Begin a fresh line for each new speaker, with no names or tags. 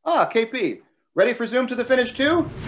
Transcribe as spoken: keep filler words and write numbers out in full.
Ah, K P, ready for Zoom to the finish too?